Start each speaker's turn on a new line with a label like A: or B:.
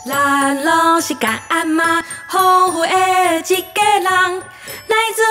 A: 咱拢是甲阿妈，丰富的一家人，来自